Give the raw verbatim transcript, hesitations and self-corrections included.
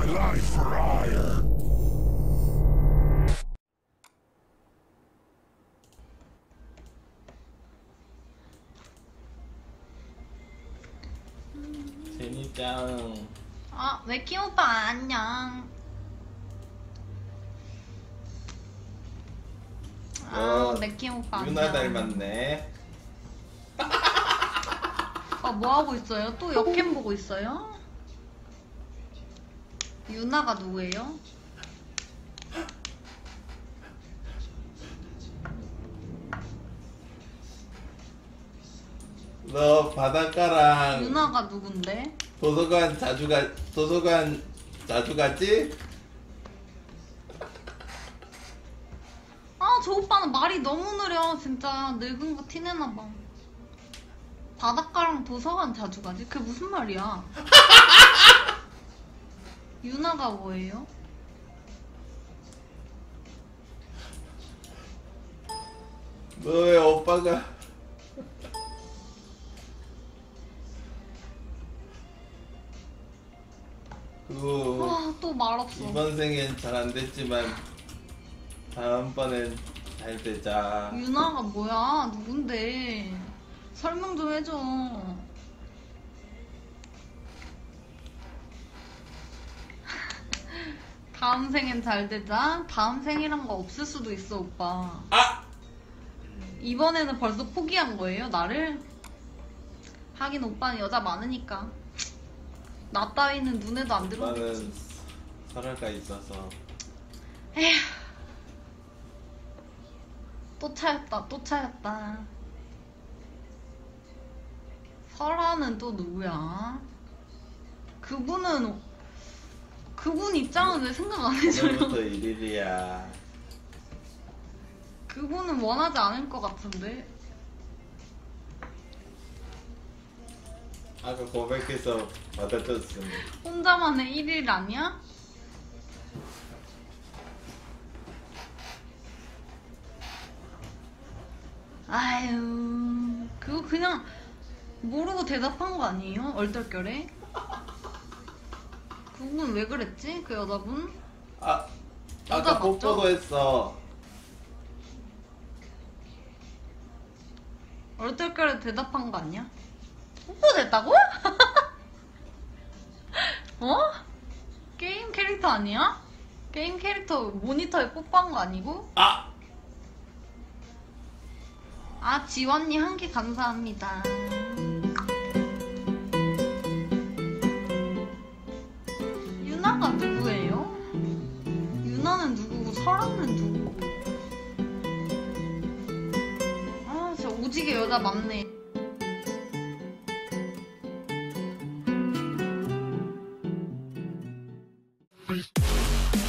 life for hire. 제니짱. 아, 맥키 오빠 안녕. 아, 맥키 오빠 안녕. 유나 닮았네. 아, 뭐 하고 있어요? 또 역캠 보고 있어요? 유나가 누구예요? 너 바닷가랑 유나가 누군데? 도서관 자주 가 도서관 자주 가지? 아, 저 오빠는 말이 너무 느려. 진짜 늙은 거 티내나봐. 바닷가랑 도서관 자주 가지? 그게 무슨 말이야? 유나가 뭐예요? 너의 오빠가 그 아, 또 말없어. 이번 생엔 잘 안 됐지만 다음번엔 잘 되자. 유나가 뭐야? 누군데? 설명 좀 해줘. 다음 생엔 잘 되자? 다음 생이란 거 없을 수도 있어, 오빠. 아! 이번에는 벌써 포기한 거예요, 나를? 하긴 오빠는 여자 많으니까. 나 따위는 눈에도 안 들어오겠지. 나는 설아가 있어서. 에휴. 또 차였다, 또 차였다. 설아는 또 누구야? 그분은 그분 입장은 왜 생각 안 해줘요? 오늘부터 일일이야. 그분은 원하지 않을 것 같은데. 아까 고백해서 받아줬음. 혼자만의 일일 아니야? 아유, 그거 그냥 모르고 대답한 거 아니에요? 얼떨결에? 그분 왜 그랬지? 그 여자분? 아, 여자 아까 맞죠? 뽀뽀도 했어. 얼떨결에 대답한 거 아니야? 뽀뽀됐다고? 어? 게임 캐릭터 아니야? 게임 캐릭터 모니터에 뽀뽀한 거 아니고? 아! 아, 지원니 한 개 감사합니다. 유나가 누구예요? 유나는 누구고 설아는 누구고? 아, 진짜 오지게 여자 많네. Peace.